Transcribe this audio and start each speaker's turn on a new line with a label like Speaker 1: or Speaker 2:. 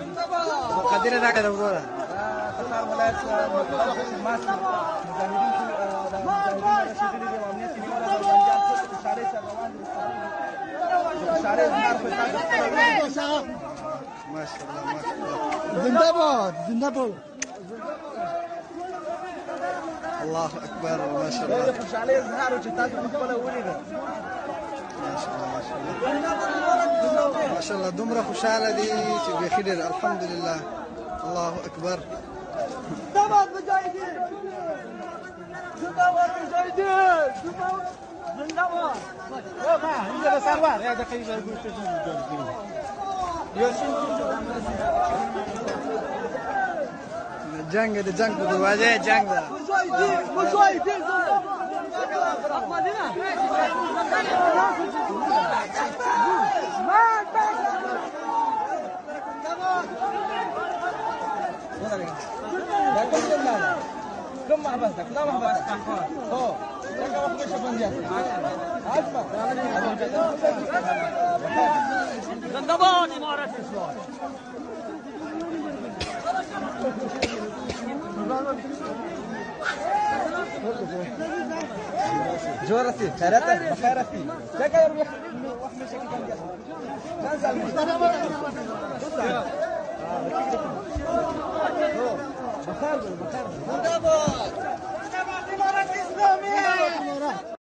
Speaker 1: مقدرة راكده دورة
Speaker 2: قطار ولايات ماسك مجاهدين رشيدين دي وامنيه سينما ولا شارع روان شارع
Speaker 1: ما شاء الله ما شاء الله.
Speaker 2: زندباد زندباد
Speaker 1: الله اكبر ما شاء الله.
Speaker 2: يخش عليه زهار وجتات مقبله ولده
Speaker 1: ما شاء الله ما شاء الله ما شاء الله. دمره خوشاله دي تبي خير الحمد لله. الله اكبر.
Speaker 2: زندباد مجاهدين زندباد مجاهدين زندباد ما هي سروار يا دقيقه يقول
Speaker 1: جنگ ده جنگ ده دروازه جنگ ده
Speaker 2: مجاهدين كم محبستك؟ لا محبستك. اوه لك وقت مش بنجاز. اسمع. زندباد امارات الاسلام. جورتي خيرتك بخيرتي. لك يا ربي وقت مش بنجاز. نزل. بخير بخير. زندباد. زندباد امارات الاسلاميه.